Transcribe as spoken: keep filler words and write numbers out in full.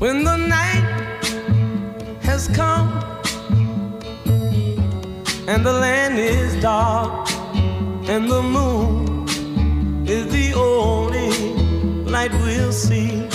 When the night has come and the land is dark and the moon is the only light we'll see,